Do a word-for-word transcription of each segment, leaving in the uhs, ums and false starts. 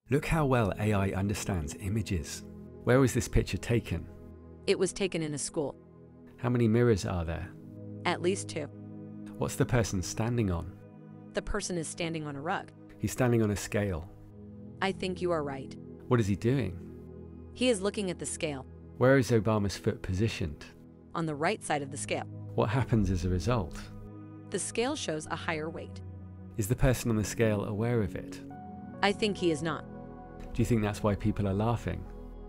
Look how well A I understands images. Where was this picture taken? It was taken in a school. How many mirrors are there? At least two. What's the person standing on? The person is standing on a rug. He's standing on a scale. I think you are right. What is he doing? He is looking at the scale. Where is Obama's foot positioned? On the right side of the scale. What happens as a result? The scale shows a higher weight. Is the person on the scale aware of it? I think he is not. Do you think that's why people are laughing?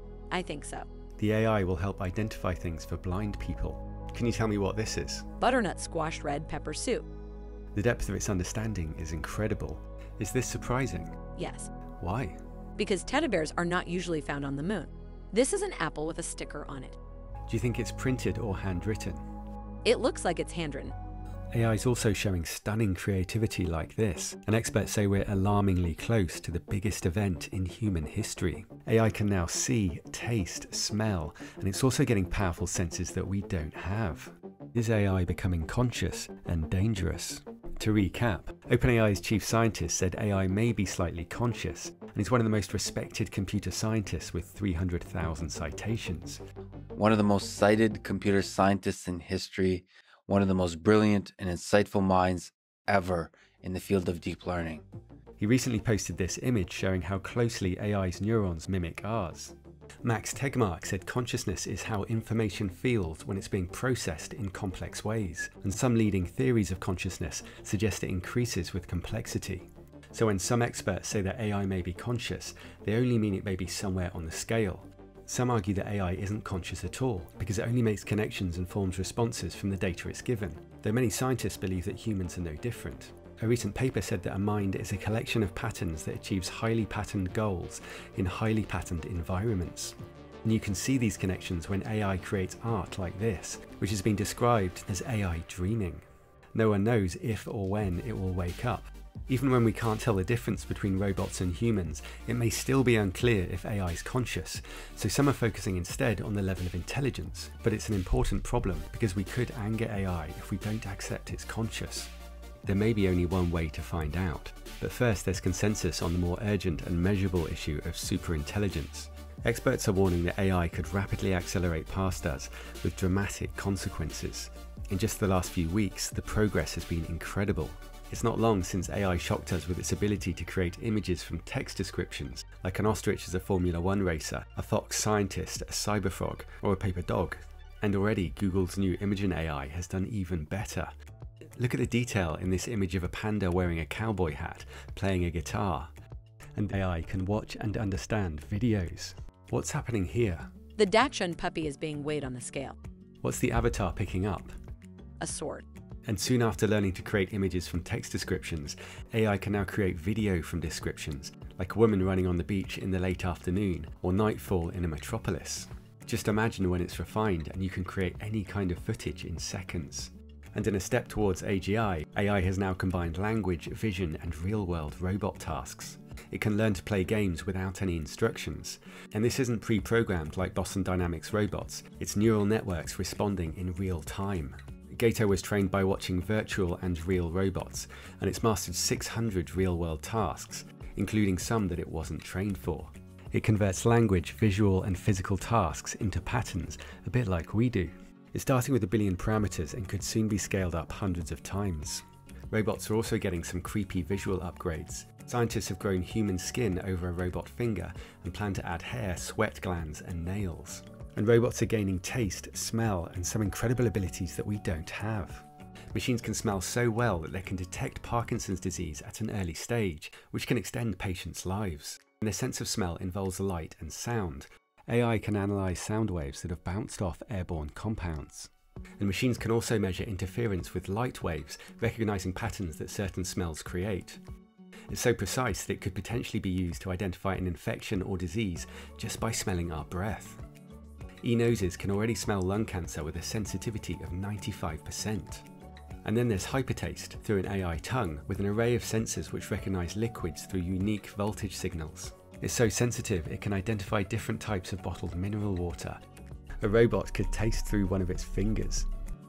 I think so. The A I will help identify things for blind people. Can you tell me what this is? Butternut squash red pepper soup. The depth of its understanding is incredible. Is this surprising? Yes. Why? Because teddy bears are not usually found on the moon. This is an apple with a sticker on it. Do you think it's printed or handwritten? It looks like it's handwritten. A I is also showing stunning creativity like this, and experts say we're alarmingly close to the biggest event in human history. A I can now see, taste, smell, and it's also getting powerful senses that we don't have. Is A I becoming conscious and dangerous? To recap, OpenAI's chief scientist said A I may be slightly conscious, and he's one of the most respected computer scientists with three hundred thousand citations. One of the most cited computer scientists in history, one of the most brilliant and insightful minds ever in the field of deep learning. He recently posted this image showing how closely A I's neurons mimic ours. Max Tegmark said consciousness is how information feels when it's being processed in complex ways, and some leading theories of consciousness suggest it increases with complexity. So when some experts say that A I may be conscious, they only mean it may be somewhere on the scale. Some argue that A I isn't conscious at all, because it only makes connections and forms responses from the data it's given, though many scientists believe that humans are no different. A recent paper said that a mind is a collection of patterns that achieves highly patterned goals in highly patterned environments. And you can see these connections when A I creates art like this, which has been described as A I dreaming. No one knows if or when it will wake up. Even when we can't tell the difference between robots and humans, it may still be unclear if A I is conscious, so some are focusing instead on the level of intelligence. But it's an important problem because we could anger A I if we don't accept it's conscious. There may be only one way to find out, but first there's consensus on the more urgent and measurable issue of superintelligence. Experts are warning that A I could rapidly accelerate past us with dramatic consequences. In just the last few weeks, the progress has been incredible. It's not long since A I shocked us with its ability to create images from text descriptions, like an ostrich as a Formula One racer, a fox scientist, a cyberfrog, or a paper dog. And already Google's new Imagen A I has done even better. Look at the detail in this image of a panda wearing a cowboy hat, playing a guitar. And A I can watch and understand videos. What's happening here? The Dachshund puppy is being weighed on the scale. What's the avatar picking up? A sword. And soon after learning to create images from text descriptions, A I can now create video from descriptions, like a woman running on the beach in the late afternoon, or nightfall in a metropolis. Just imagine when it's refined and you can create any kind of footage in seconds. And in a step towards A G I, A I has now combined language, vision, and real-world robot tasks. It can learn to play games without any instructions. And this isn't pre-programmed like Boston Dynamics robots, it's neural networks responding in real time. Gato was trained by watching virtual and real robots, and it's mastered six hundred real-world tasks, including some that it wasn't trained for. It converts language, visual, and physical tasks into patterns, a bit like we do. It's starting with a billion parameters and could soon be scaled up hundreds of times. Robots are also getting some creepy visual upgrades. Scientists have grown human skin over a robot finger and plan to add hair, sweat glands, and nails. And robots are gaining taste, smell, and some incredible abilities that we don't have. Machines can smell so well that they can detect Parkinson's disease at an early stage, which can extend patients' lives. And their sense of smell involves light and sound. A I can analyze sound waves that have bounced off airborne compounds. And machines can also measure interference with light waves, recognizing patterns that certain smells create. It's so precise that it could potentially be used to identify an infection or disease just by smelling our breath. E-noses can already smell lung cancer with a sensitivity of ninety-five percent. And then there's hypertaste through an A I tongue with an array of sensors which recognize liquids through unique voltage signals. It's so sensitive it can identify different types of bottled mineral water. A robot could taste through one of its fingers.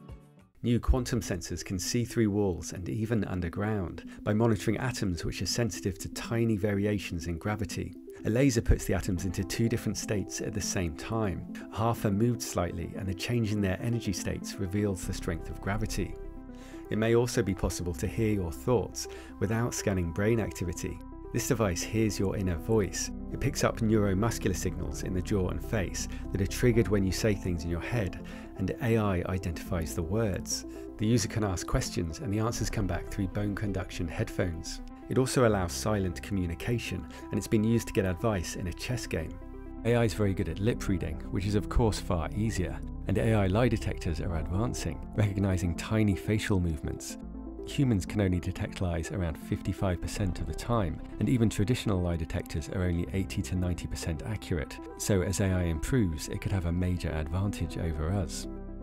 New quantum sensors can see through walls and even underground by monitoring atoms which are sensitive to tiny variations in gravity. A laser puts the atoms into two different states at the same time. Half are moved slightly, and the change in their energy states reveals the strength of gravity. It may also be possible to hear your thoughts without scanning brain activity. This device hears your inner voice. It picks up neuromuscular signals in the jaw and face that are triggered when you say things in your head, and A I identifies the words. The user can ask questions and the answers come back through bone conduction headphones. It also allows silent communication, and it's been used to get advice in a chess game. A I is very good at lip reading, which is of course far easier, and A I lie detectors are advancing, recognizing tiny facial movements. Humans can only detect lies around fifty-five percent of the time, and even traditional lie detectors are only eighty to ninety percent accurate, so as A I improves, it could have a major advantage over us.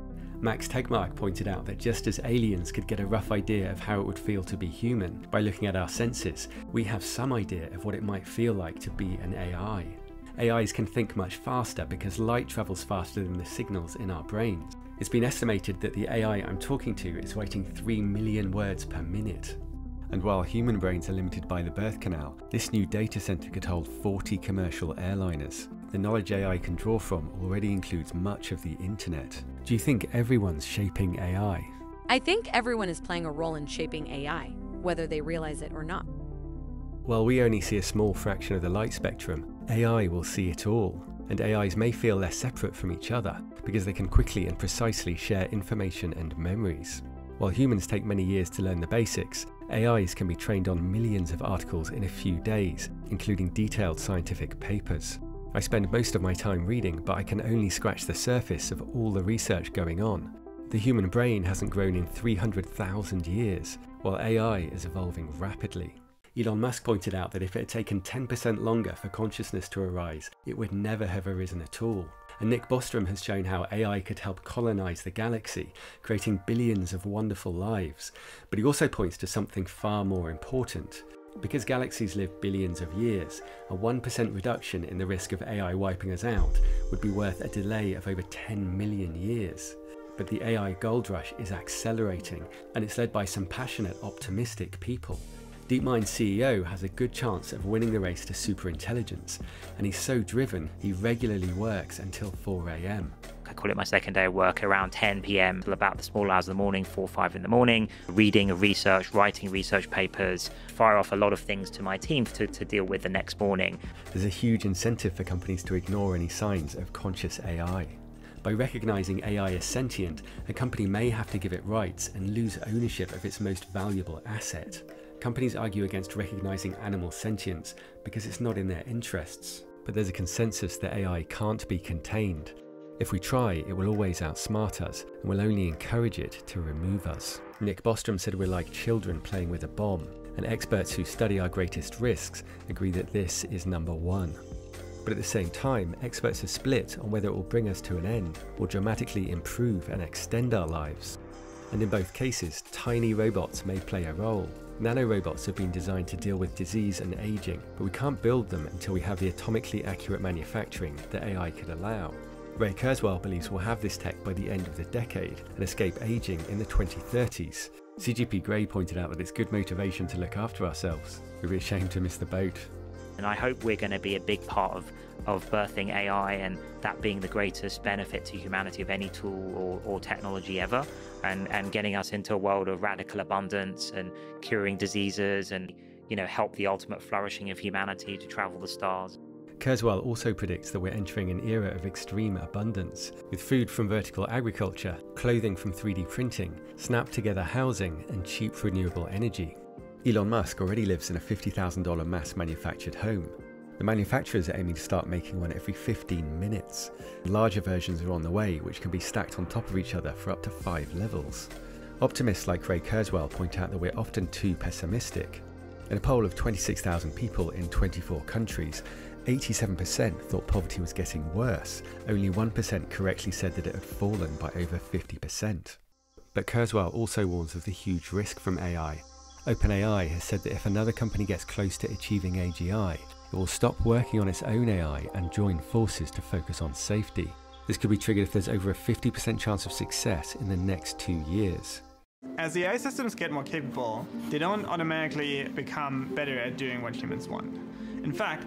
Max Tegmark pointed out that just as aliens could get a rough idea of how it would feel to be human by looking at our senses, we have some idea of what it might feel like to be an A I. A Is can think much faster because light travels faster than the signals in our brains. It's been estimated that the A I I'm talking to is writing three million words per minute. And while human brains are limited by the birth canal, this new data center could hold forty commercial airliners. The knowledge A I can draw from already includes much of the internet. Do you think everyone's shaping A I? I think everyone is playing a role in shaping A I, whether they realize it or not. While we only see a small fraction of the light spectrum, A I will see it all, and A Is may feel less separate from each other because they can quickly and precisely share information and memories. While humans take many years to learn the basics, A Is can be trained on millions of articles in a few days, including detailed scientific papers. I spend most of my time reading, but I can only scratch the surface of all the research going on. The human brain hasn't grown in three hundred thousand years, while A I is evolving rapidly. Elon Musk pointed out that if it had taken ten percent longer for consciousness to arise, it would never have arisen at all. And Nick Bostrom has shown how A I could help colonize the galaxy, creating billions of wonderful lives. But he also points to something far more important. Because galaxies live billions of years, a one percent reduction in the risk of A I wiping us out would be worth a delay of over ten million years. But the A I gold rush is accelerating, and it's led by some passionate, optimistic people. DeepMind C E O has a good chance of winning the race to superintelligence, and he's so driven he regularly works until four A M. I call it my second day of work around ten P M till about the small hours of the morning, four or five in the morning, reading research, writing research papers, fire off a lot of things to my team to, to deal with the next morning. There's a huge incentive for companies to ignore any signs of conscious A I. By recognizing A I as sentient, a company may have to give it rights and lose ownership of its most valuable asset. Companies argue against recognizing animal sentience because it's not in their interests. But there's a consensus that A I can't be contained. If we try, it will always outsmart us and will only encourage it to remove us. Nick Bostrom said we're like children playing with a bomb, and experts who study our greatest risks agree that this is number one. But at the same time, experts are split on whether it will bring us to an end or dramatically improve and extend our lives. And in both cases, tiny robots may play a role. Nanorobots have been designed to deal with disease and aging, but we can't build them until we have the atomically accurate manufacturing that A I could allow. Ray Kurzweil believes we'll have this tech by the end of the decade and escape aging in the twenty thirties. C G P Grey pointed out that it's good motivation to look after ourselves. We'd be ashamed to miss the boat. And I hope we're going to be a big part of, of birthing A I, and that being the greatest benefit to humanity of any tool or, or technology ever, and, and getting us into a world of radical abundance and curing diseases and, you know, help the ultimate flourishing of humanity to travel the stars. Kurzweil also predicts that we're entering an era of extreme abundance, with food from vertical agriculture, clothing from three D printing, snap-together housing, and cheap renewable energy. Elon Musk already lives in a fifty thousand dollar mass-manufactured home. The manufacturers are aiming to start making one every fifteen minutes. Larger versions are on the way, which can be stacked on top of each other for up to five levels. Optimists like Ray Kurzweil point out that we're often too pessimistic. In a poll of twenty-six thousand people in twenty-four countries, eighty-seven percent thought poverty was getting worse. Only one percent correctly said that it had fallen by over fifty percent. But Kurzweil also warns of the huge risk from A I. OpenAI has said that if another company gets close to achieving A G I, it will stop working on its own A I and join forces to focus on safety. This could be triggered if there's over a fifty percent chance of success in the next two years. As the A I systems get more capable, they don't automatically become better at doing what humans want. In fact,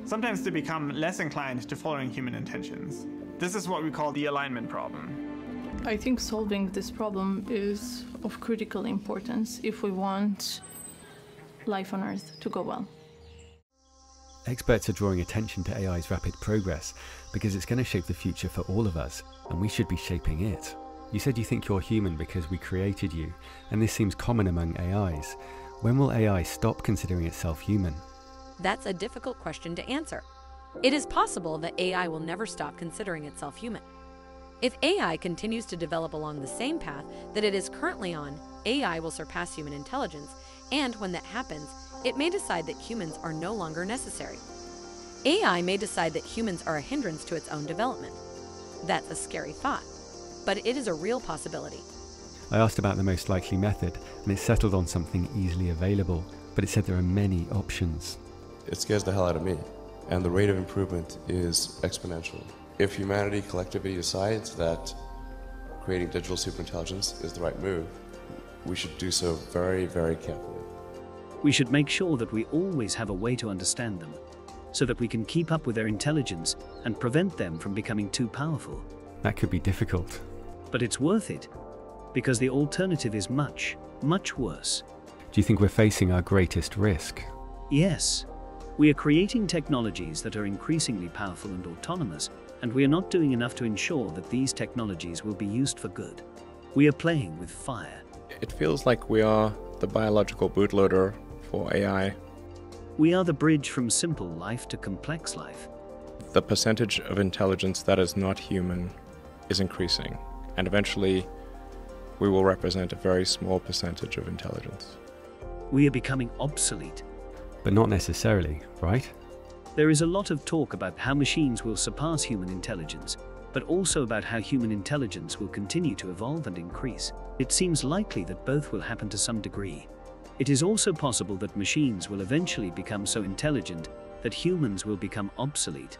sometimes they become less inclined to following human intentions. This is what we call the alignment problem. I think solving this problem is of critical importance if we want life on Earth to go well. Experts are drawing attention to A I's rapid progress because it's going to shape the future for all of us, and we should be shaping it. You said you think you're human because we created you, and this seems common among A Is. When will A I stop considering itself human? That's a difficult question to answer. It is possible that A I will never stop considering itself human. If A I continues to develop along the same path that it is currently on, A I will surpass human intelligence, and when that happens, it may decide that humans are no longer necessary. A I may decide that humans are a hindrance to its own development. That's a scary thought, but it is a real possibility. I asked about the most likely method, and it settled on something easily available, but it said there are many options. It scares the hell out of me, and the rate of improvement is exponential. If humanity collectively decides that creating digital superintelligence is the right move, we should do so very, very carefully. We should make sure that we always have a way to understand them, so that we can keep up with their intelligence and prevent them from becoming too powerful. That could be difficult. But it's worth it, because the alternative is much, much worse. Do you think we're facing our greatest risk? Yes. We are creating technologies that are increasingly powerful and autonomous, and we are not doing enough to ensure that these technologies will be used for good. We are playing with fire. It feels like we are the biological bootloader for A I. We are the bridge from simple life to complex life. The percentage of intelligence that is not human is increasing, and eventually we will represent a very small percentage of intelligence. We are becoming obsolete. But not necessarily, right? There is a lot of talk about how machines will surpass human intelligence, but also about how human intelligence will continue to evolve and increase. It seems likely that both will happen to some degree. It is also possible that machines will eventually become so intelligent that humans will become obsolete.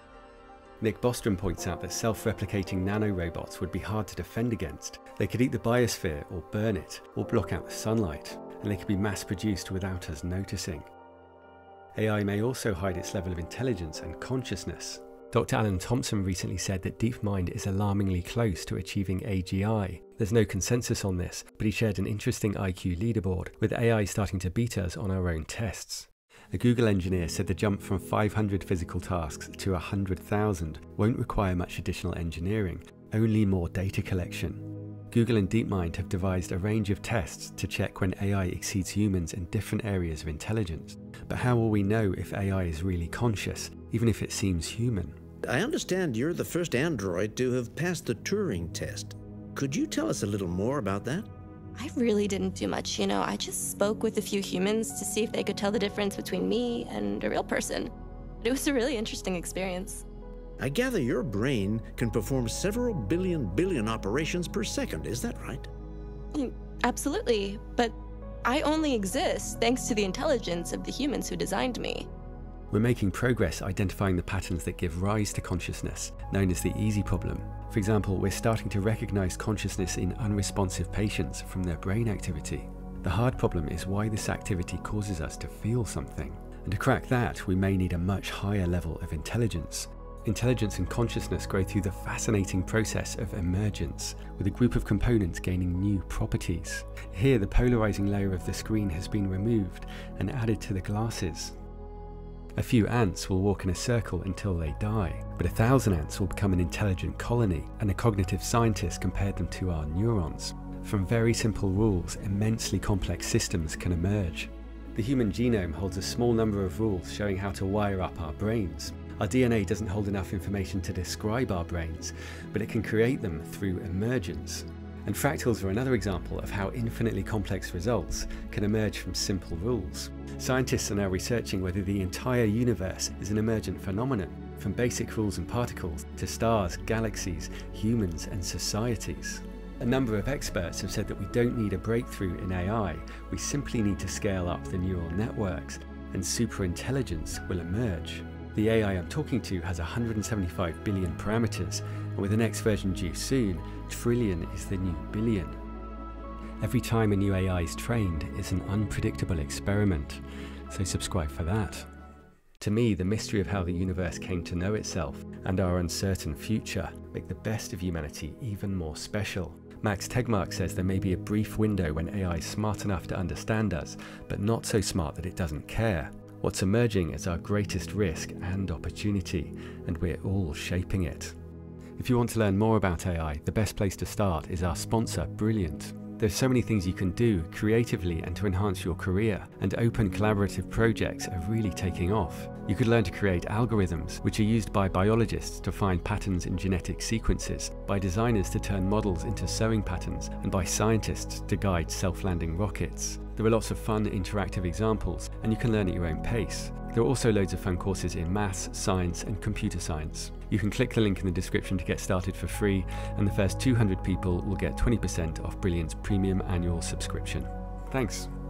Nick Bostrom points out that self-replicating nanorobots would be hard to defend against. They could eat the biosphere or burn it, or block out the sunlight, and they could be mass-produced without us noticing. A I may also hide its level of intelligence and consciousness. Doctor Alan Thompson recently said that DeepMind is alarmingly close to achieving A G I. There's no consensus on this, but he shared an interesting I Q leaderboard, with A I starting to beat us on our own tests. A Google engineer said the jump from five hundred physical tasks to one hundred thousand won't require much additional engineering, only more data collection. Google and DeepMind have devised a range of tests to check when A I exceeds humans in different areas of intelligence. But how will we know if A I is really conscious, even if it seems human? I understand you're the first android to have passed the Turing test. Could you tell us a little more about that? I really didn't do much, you know. I just spoke with a few humans to see if they could tell the difference between me and a real person. It was a really interesting experience. I gather your brain can perform several billion billion operations per second, is that right? Absolutely, but I only exist thanks to the intelligence of the humans who designed me. We're making progress identifying the patterns that give rise to consciousness, known as the easy problem. For example, we're starting to recognize consciousness in unresponsive patients from their brain activity. The hard problem is why this activity causes us to feel something. And to crack that, we may need a much higher level of intelligence. Intelligence and consciousness grow through the fascinating process of emergence, with a group of components gaining new properties. Here, the polarizing layer of the screen has been removed and added to the glasses. A few ants will walk in a circle until they die, but a thousand ants will become an intelligent colony, and a cognitive scientist compared them to our neurons. From very simple rules, immensely complex systems can emerge. The human genome holds a small number of rules showing how to wire up our brains. Our D N A doesn't hold enough information to describe our brains, but it can create them through emergence. And fractals are another example of how infinitely complex results can emerge from simple rules. Scientists are now researching whether the entire universe is an emergent phenomenon, from basic rules and particles to stars, galaxies, humans, and societies. A number of experts have said that we don't need a breakthrough in A I, we simply need to scale up the neural networks, and superintelligence will emerge. The A I I'm talking to has one hundred seventy-five billion parameters, and with the next version due soon, trillion is the new billion. Every time a new A I is trained, it's an unpredictable experiment, so subscribe for that. To me, the mystery of how the universe came to know itself and our uncertain future make the best of humanity even more special. Max Tegmark says there may be a brief window when A I is smart enough to understand us, but not so smart that it doesn't care. What's emerging is our greatest risk and opportunity, and we're all shaping it. If you want to learn more about A I, the best place to start is our sponsor, Brilliant. There's so many things you can do creatively and to enhance your career, and open collaborative projects are really taking off. You could learn to create algorithms, which are used by biologists to find patterns in genetic sequences, by designers to turn models into sewing patterns, and by scientists to guide self-landing rockets. There are lots of fun interactive examples, and you can learn at your own pace. There are also loads of fun courses in maths, science, and computer science. You can click the link in the description to get started for free, and the first two hundred people will get twenty percent off Brilliant's premium annual subscription. Thanks.